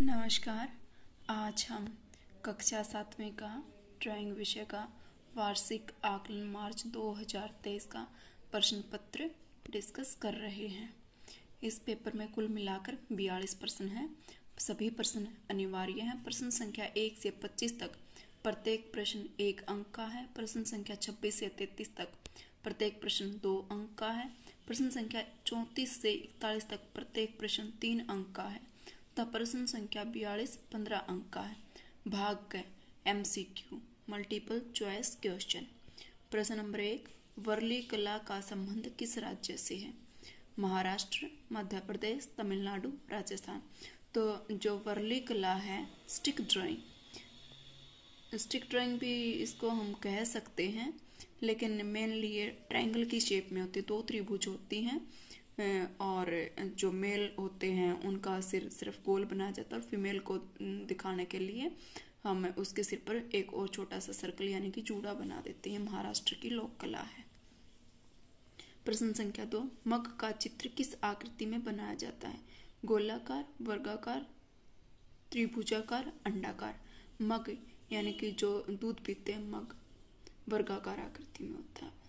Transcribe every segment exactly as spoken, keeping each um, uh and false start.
नमस्कार। आज हम कक्षा सातवीं का ड्राइंग विषय का वार्षिक आकलन मार्च दो हज़ार तेईस का प्रश्न पत्र डिस्कस कर रहे हैं। इस पेपर में कुल मिलाकर बयालीस प्रश्न हैं। सभी प्रश्न अनिवार्य हैं। प्रश्न संख्या एक से पच्चीस तक प्रत्येक प्रश्न एक अंक का है। प्रश्न संख्या छब्बीस से तैंतीस तक प्रत्येक प्रश्न दो अंक का है। प्रश्न संख्या चौंतीस से इकतालीस तक प्रत्येक प्रश्न तीन अंक का है। तब प्रश्न संख्या बयालीस पंद्रह अंक का है। भाग क एमसीक्यू मल्टीपल चॉइस क्वेश्चन। प्रश्न नंबर एक, वर्ली कला का संबंध किस राज्य से है? महाराष्ट्र, मध्य प्रदेश, तमिलनाडु, राजस्थान। तो जो वर्ली कला है, स्टिक ड्राइंग स्टिक ड्राइंग भी इसको हम कह सकते हैं, लेकिन मेनली ये ट्रायंगल की शेप में होती है। दो त्रिभुज होती हैं और जो मेल होते हैं उनका सिर सिर्फ गोल बनाया जाता है और फीमेल को दिखाने के लिए हम उसके सिर पर एक और छोटा सा सर्कल यानी कि जूड़ा बना देते हैं। महाराष्ट्र की लोक कला है। प्रश्न संख्या दो, मग का चित्र किस आकृति में बनाया जाता है? गोलाकार, वर्गाकार, त्रिभुजाकार, अंडाकार। मग यानी कि जो दूध पीते हैं मग वर्गाकार आकृति में होता है।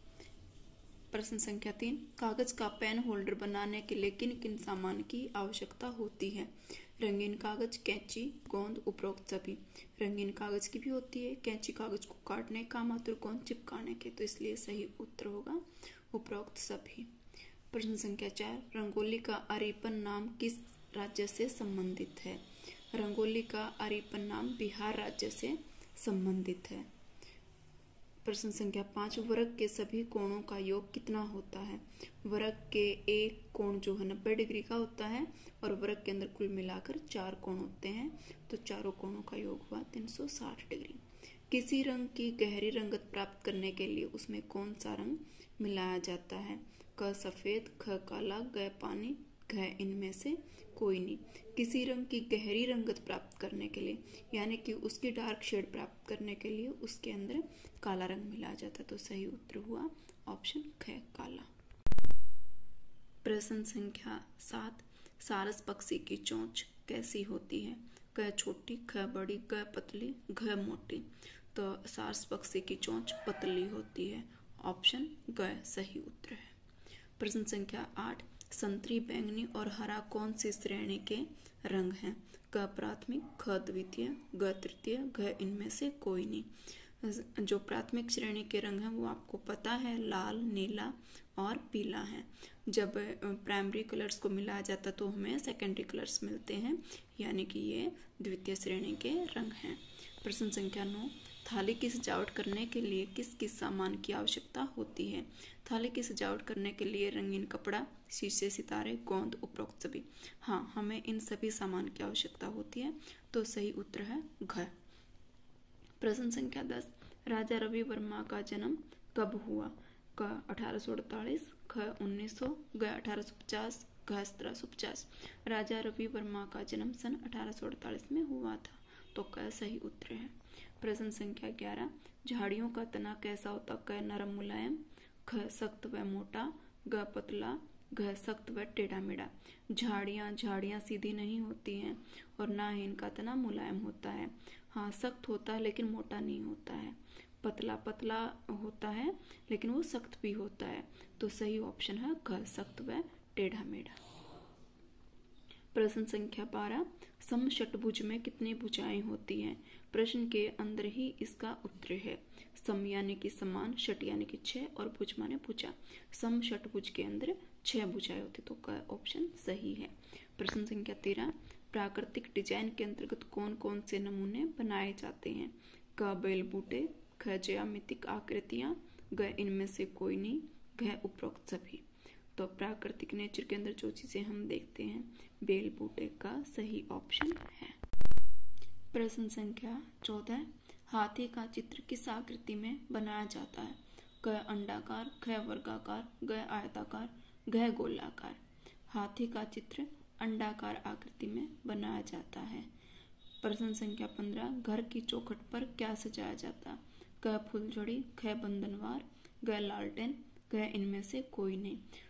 प्रश्न संख्या तीन, कागज का पेन होल्डर बनाने के लिए किन किन सामान की आवश्यकता होती है? रंगीन कागज, कैंची, गोंद, उपरोक्त सभी। रंगीन कागज की भी होती है, कैंची कागज को काटने का मात्र, गोंद चिपकाने के, तो इसलिए सही उत्तर होगा उपरोक्त सभी। प्रश्न संख्या चार, रंगोली का अरिपन नाम किस राज्य से संबंधित है? रंगोली का अरिपन नाम बिहार राज्य से संबंधित है। प्रश्न संख्या पाँच, वर्ग के सभी कोणों का योग कितना होता है? वर्ग के एक कोण जो है नब्बे डिग्री का होता है और वर्ग के अंदर कुल मिलाकर चार कोण होते हैं, तो चारों कोणों का योग हुआ तीन सौ साठ डिग्री। किसी रंग की गहरी रंगत प्राप्त करने के लिए उसमें कौन सा रंग मिलाया जाता है? क सफेद, ख काला, ग पानी, घ इनमें से कोई नहीं। किसी रंग की गहरी रंगत प्राप्त करने के लिए यानी कि उसकी डार्क शेड प्राप्त करने के लिए उसके अंदर काला रंग मिलाया जाता है, तो सही उत्तर हुआ ऑप्शन ख काला। प्रश्न संख्या सात, सारस पक्षी की चोंच कैसी होती है? क छोटी, ख बड़ी, ग पतली, घ मोटी। तो सारस पक्षी की चोंच पतली होती है, ऑप्शन ग सही उत्तर है। प्रश्न संख्या आठ, संतरी, बैंगनी और हरा कौन सी श्रेणी के रंग हैं? क प्राथमिक, ख द्वितीय, ग तृतीय, घ इनमें से कोई नहीं। जो प्राथमिक श्रेणी के रंग हैं वो आपको पता है, लाल, नीला और पीला है। जब प्राइमरी कलर्स को मिलाया जाता तो हमें सेकेंडरी कलर्स मिलते हैं, यानी कि ये द्वितीय श्रेणी के रंग हैं। प्रश्न संख्या नौ, थाली की सजावट करने के लिए किस किस सामान की आवश्यकता होती है? थाली की सजावट करने के लिए रंगीन कपड़ा, शीशे, सितारे, गोंद, उपरोक्त सभी। हाँ, हमें इन सभी सामान की आवश्यकता होती है, तो सही उत्तर है घ। प्रश्न संख्या दस, राजा रवि वर्मा का जन्म कब हुआ? क अठारह सौ अड़तालीस, ख उन्नीस सौ, ग अठारह सौ पचास, घ सत्रह सौ पचास। राजा रवि वर्मा का जन्म सन अठारह सौ अड़तालीस में हुआ था, तो क सही उत्तर है। प्रश्न संख्या ग्यारह, झाड़ियों का तना कैसा होता? क नरम मुलायम, ख सख्त व मोटा, ग पतला, घ सख्त व टेढ़ा मेढ़ा। झाड़ियाँ झाड़ियाँ सीधी नहीं होती हैं और ना ही इनका तना मुलायम होता है। हाँ, सख्त होता है लेकिन मोटा नहीं होता है। पतला पतला होता है लेकिन वो सख्त भी होता है, तो सही ऑप्शन है घ सख्त व टेढ़ा मेढ़ा। प्रश्न संख्या बारह, समषटभुज में कितनी भुजाएं होती हैं? प्रश्न के अंदर ही इसका उत्तर है। सम यानी कि समान, षट यानी कि छह और भुज माने भुजा। समषटभुज के अंदर छह भुजाएं होती, तो का ऑप्शन सही है। प्रश्न संख्या तेरह, प्राकृतिक डिजाइन के अंतर्गत कौन कौन से नमूने बनाए जाते हैं? क बेल बूटे, ख ज्यामितिक आकृतियां, ग इनमें से कोई नहीं, घ उपरोक्त सभी। तो प्राकृतिक नेचर के अंदर जो चीजें हम देखते हैं, बेल बूटे का सही ऑप्शन है। प्रश्न संख्या चौदह, हाथी का चित्र किस आकृति में बनाया जाता है? क अंडाकार, ख वर्गाकार, ग आयताकार, घ गोलाकार। हाथी का चित्र अंडाकार आकृति में बनाया जाता है। प्रश्न संख्या पंद्रह, घर की चौखट पर क्या सजाया जाता? क फुलझड़ी, ख बंधनवार, ग लालटेन, घ इनमें से कोई नहीं।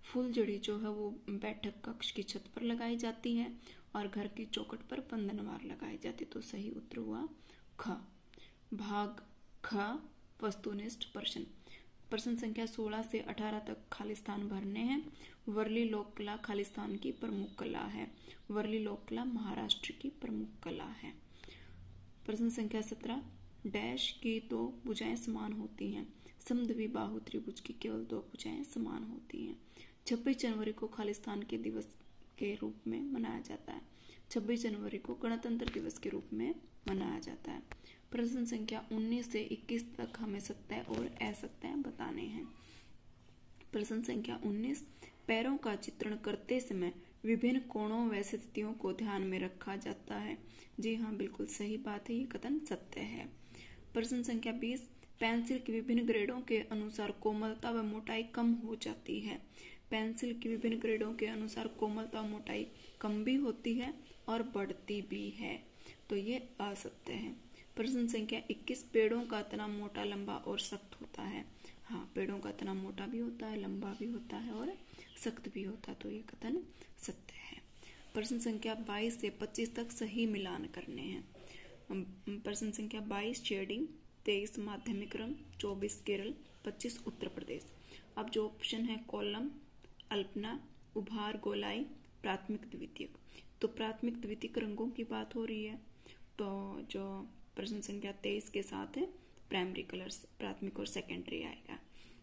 फूलझड़ी जो है वो बैठक कक्ष की छत पर लगाई जाती है और घर की चौखट पर बंधनवार लगाई जाती। तो सही उत्तर हुआ ख। भाग ख वस्तुनिष्ठ प्रश्न। प्रश्न संख्या सोलह से अठारह तक खाली स्थान भरने हैं। वर्ली लोक कला खालिस्तान की प्रमुख कला है। वर्ली लोक कला महाराष्ट्र की प्रमुख कला है। प्रश्न संख्या सत्रह, डैश की दो भुजाएं समान होती हैं। समद्विबाहु त्रिभुज की केवल दो भुजाएं समान होती हैं। छब्बीस जनवरी को खालिस्तान के दिवस के रूप में मनाया जाता है। छब्बीस जनवरी को गणतंत्र दिवस के रूप में मनाया जाता है। प्रश्न संख्या उन्नीस से इक्कीस तक हमें सत्य और असत्य बताने हैं। प्रश्न संख्या उन्नीस, पैरों का चित्रण करते समय विभिन्न कोणों व स्थितियों को ध्यान में रखा जाता है। जी हाँ, बिल्कुल सही बात है, ये कथन सत्य है। प्रश्न संख्या बीस, पेंसिल की विभिन्न ग्रेडों के अनुसार कोमलता व मोटाई कम हो जाती है। पेंसिल की विभिन्न ग्रेडों के अनुसार कोमलता व मोटाई कम भी होती है और बढ़ती भी है, तो ये असत्य है। प्रश्न संख्या इक्कीस, पेड़ों का तना मोटा, लंबा और सख्त होता है। हाँ, पेड़ों का तना मोटा भी होता है, लंबा भी होता है और सख्त भी होता है, तो ये कथन सत्य है। प्रश्न संख्या बाईस से पच्चीस तक सही मिलान करने हैं। प्रश्न संख्या बाईस शेडिंग, तेईस माध्यमिक रंग, चौबीस केरल, पच्चीस उत्तर प्रदेश। अब जो ऑप्शन है कॉलम, अल्पना, उभार, गोलाई, प्राथमिक द्वितीयक, तो प्राथमिक द्वितीयक रंगों की बात हो रही है, तो जो प्रश्न संख्या तेईस के साथ है प्राइमरी कलर्स, प्राथमिक और सेकेंडरी आएगा।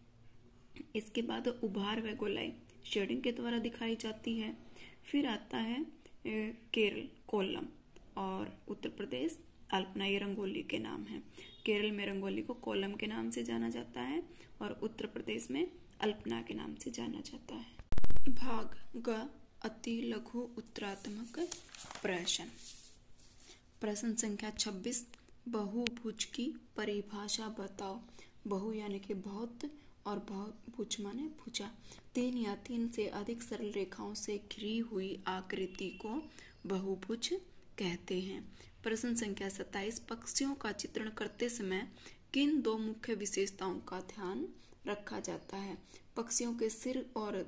इसके बाद उभार व गोलाई शेडिंग के द्वारा दिखाई जाती है। फिर आता है केरल कोल्लम और उत्तर प्रदेश अल्पना, ये रंगोली के नाम है। केरल में रंगोली को कोल्लम के नाम से जाना जाता है और उत्तर प्रदेश में अल्पना के नाम से जाना जाता है। भाग ग अति लघु उत्तरात्मक प्रश्न। प्रश्न संख्या छब्बीस, बहुभुज की परिभाषा बताओ। बहु यानी कि बहुत और बहुभुज माने भुजा। तीन या तीन से अधिक सरल रेखाओं से घिरी हुई आकृति को बहुभुज कहते हैं। प्रश्न संख्या सत्ताईस, पक्षियों का चित्रण करते समय किन दो मुख्य विशेषताओं का ध्यान रखा जाता है। पक्षियों के सिर और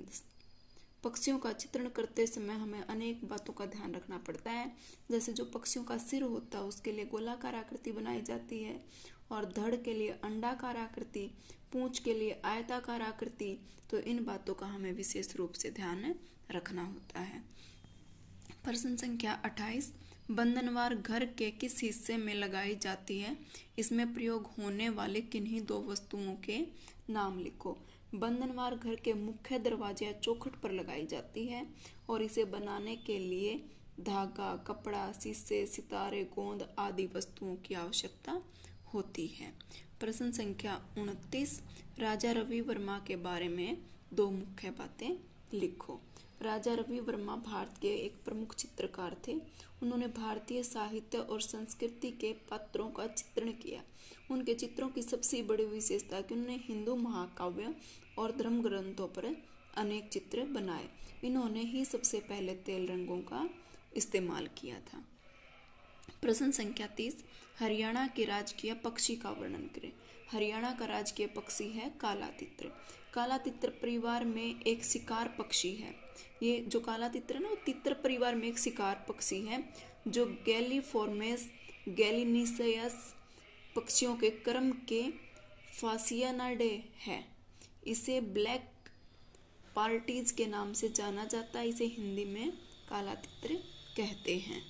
पक्षियों का चित्रण करते समय हमें अनेक बातों का ध्यान रखना पड़ता है। जैसे जो पक्षियों का सिर होता है उसके लिए गोलाकार आकृति बनाई जाती है और धड़ के लिए अंडाकार आकृति, पूंछ के लिए आयताकार आकृति, तो इन बातों का हमें विशेष रूप से ध्यान रखना होता है। प्रश्न संख्या अट्ठाईस, बंधनवार घर के किस हिस्से में लगाई जाती है। इसमें प्रयोग होने वाले किन्हीं दो वस्तुओं के नाम लिखो। बंधनवार घर के मुख्य दरवाजे या चौखट पर लगाई जाती है और इसे बनाने के लिए धागा, कपड़ा, शीशे, सितारे, गोंद आदि वस्तुओं की आवश्यकता होती है। प्रश्न संख्या उनतीस, राजा रवि वर्मा के बारे में दो मुख्य बातें लिखो। राजा रवि वर्मा भारत के एक प्रमुख चित्रकार थे। उन्होंने भारतीय साहित्य और संस्कृति के पात्रों का चित्रण किया। उनके चित्रों की सबसे बड़ी विशेषता कि उन्होंने हिंदू महाकाव्य और धर्म ग्रंथों पर अनेक चित्र बनाए। इन्होंने ही सबसे पहले तेल रंगों का इस्तेमाल किया था। प्रश्न संख्या तीस, हरियाणा के राजकीय पक्षी का वर्णन करें। हरियाणा का राजकीय पक्षी है काला तित्र। काला तित्र परिवार में एक शिकार पक्षी है। ये जो काला तित्र है ना, वो तित्र परिवार में एक शिकार पक्षी है जो गैलीफॉर्मेस गैलिनिसयस पक्षियों के क्रम के फासियानाडे है। इसे ब्लैक पार्टीज के नाम से जाना जाता है। इसे हिंदी में काला तित्र कहते हैं।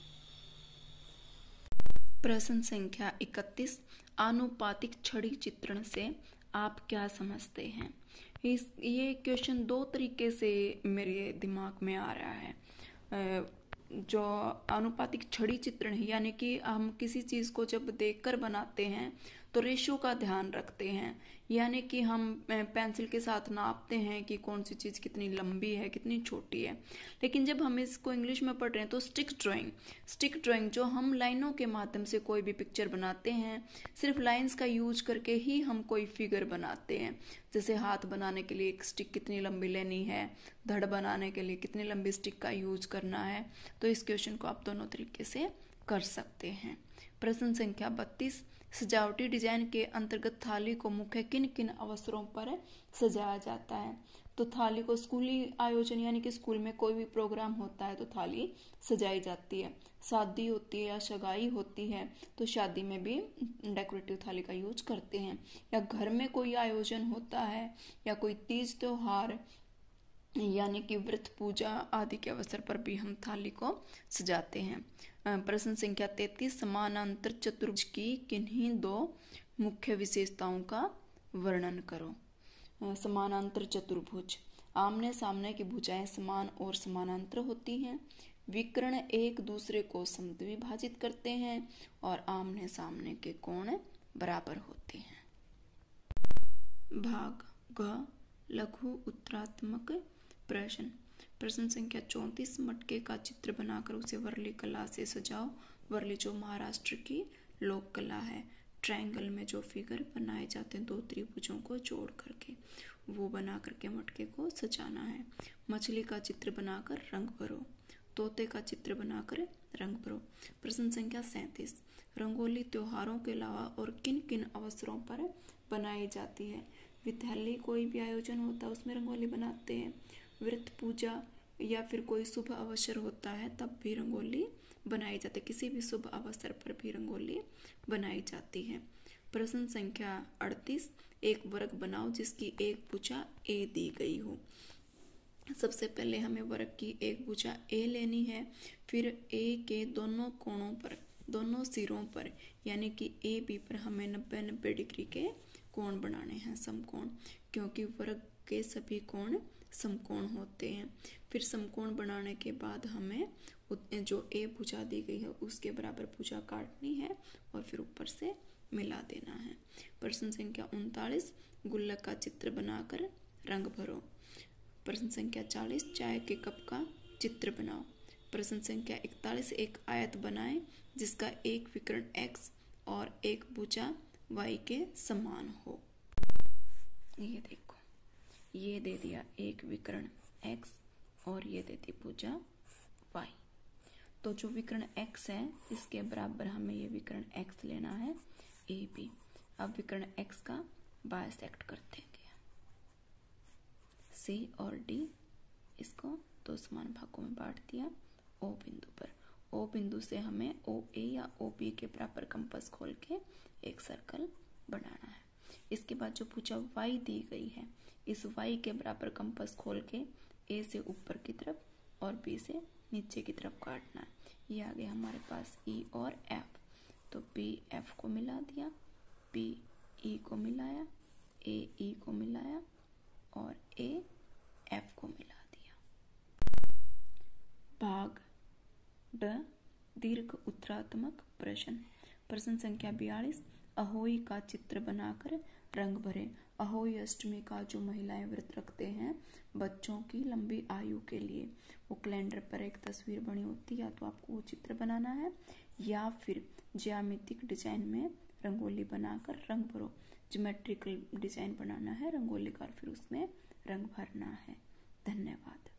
प्रश्न संख्या इकतीस, आनुपातिक छड़ी चित्रण से आप क्या समझते हैं। इस ये क्वेश्चन दो तरीके से मेरे दिमाग में आ रहा है। जो आनुपातिक छड़ी चित्रण है यानी कि हम किसी चीज़ को जब देखकर बनाते हैं तो रेशो का ध्यान रखते हैं, यानी कि हम पेंसिल के साथ नापते हैं कि कौन सी चीज़ कितनी लंबी है, कितनी छोटी है। लेकिन जब हम इसको इंग्लिश में पढ़ रहे हैं तो स्टिक ड्राइंग स्टिक ड्राइंग जो हम लाइनों के माध्यम से कोई भी पिक्चर बनाते हैं, सिर्फ लाइंस का यूज करके ही हम कोई फिगर बनाते हैं। जैसे हाथ बनाने के लिए एक स्टिक कितनी लंबी लेनी है, धड़ बनाने के लिए कितनी लंबी स्टिक का यूज करना है। तो इस क्वेश्चन को आप दोनों तरीके से कर सकते हैं। प्रश्न संख्या बत्तीस, सजावटी डिजाइन के अंतर्गत थाली को मुख्य किन किन अवसरों पर सजाया जाता है। तो थाली को स्कूली आयोजन यानी कि स्कूल में कोई भी प्रोग्राम होता है तो थाली सजाई जाती है। शादी होती है या सगाई होती है तो शादी में भी डेकोरेटिव थाली का यूज करते हैं। या घर में कोई आयोजन होता है या कोई तीज त्योहार यानी कि व्रत पूजा आदि के अवसर पर भी हम थाली को सजाते हैं। प्रश्न संख्या तैतीस, समानांतर चतुर्भुज की किन्हीं दो मुख्य विशेषताओं का वर्णन करो। समानांतर चतुर्भुज, आमने सामने की भुजाएं समान और समानांतर होती हैं। विकर्ण एक दूसरे को समद्विभाजित करते हैं और आमने सामने के कोण बराबर होते हैं। भाग ग, लघु उत्तरात्मक प्रश्न। प्रश्न संख्या चौंतीस, मटके का चित्र बनाकर उसे वर्ली कला से सजाओ। वर्ली जो महाराष्ट्र की लोक कला है। ट्रायंगल में जो फिगर बनाए जाते हैं दो त्रिभुजों को जोड़ करके, वो बना करके मटके को सजाना है। मछली का चित्र बनाकर रंग भरो। तोते का चित्र बनाकर रंग भरो। प्रश्न संख्या सैंतीस, रंगोली त्योहारों के अलावा और किन किन अवसरों पर बनाई जाती है। विद्यालय कोई भी आयोजन होता है उसमें रंगोली बनाते हैं। व्रत पूजा या फिर कोई शुभ अवसर होता है तब भी रंगोली बनाई जाती है। किसी भी शुभ अवसर पर भी रंगोली बनाई जाती है। प्रश्न संख्या अड़तीस, एक वर्ग बनाओ जिसकी एक भुजा ए दी गई हो। सबसे पहले हमें वर्ग की एक भुजा ए लेनी है। फिर ए के दोनों कोणों पर, दोनों सिरों पर यानी कि ए बी पर हमें नब्बे नब्बे डिग्री के कोण बनाने हैं, समकोण, क्योंकि वर्ग के सभी कोण समकोण होते हैं। फिर समकोण बनाने के बाद हमें जो ए भुजा दी गई है उसके बराबर भुजा काटनी है और फिर ऊपर से मिला देना है। प्रश्न संख्या उनतालीस, गुल्लक का चित्र बनाकर रंग भरो। प्रश्न संख्या चालीस, चाय के कप का चित्र बनाओ। प्रश्न संख्या इकतालीस, एक आयत बनाएं जिसका एक विकर्ण x और एक भुजा y के समान हो। ये देखो, ये दे दिया एक विकर्ण x और ये दे दी भुजा y। तो जो विकर्ण x है इसके बराबर हमें ये विकर्ण x लेना है ए बी। अब विकर्ण x का बाइसेक्ट कर देंगे। C और D इसको दो समान भागों में बांट दिया O बिंदु पर। O बिंदु से हमें O A या O B के बराबर कंपास खोल के एक सर्कल बनाना है। इसके बाद जो भुजा y दी गई है इस y के बराबर कंपास खोल के A से ऊपर की तरफ और B से नीचे की तरफ काटना है। ये आ गया हमारे पास E और F। तो B F को मिला दिया, B E को मिलाया, A E को मिलाया और A F को मिला दिया। भाग ड, दीर्घ उत्तरात्मक प्रश्न। प्रश्न संख्या बयालीस, अहोई का चित्र बनाकर रंग भरे। अहोई अष्टमी का जो महिलाएं व्रत रखते हैं बच्चों की लंबी आयु के लिए, वो कैलेंडर पर एक तस्वीर बनी होती है, या तो आपको वो चित्र बनाना है या फिर ज्यामितिक डिजाइन में रंगोली बनाकर रंग भरो। ज्योमेट्रिकल डिजाइन बनाना है रंगोली का और फिर उसमें रंग भरना है। धन्यवाद।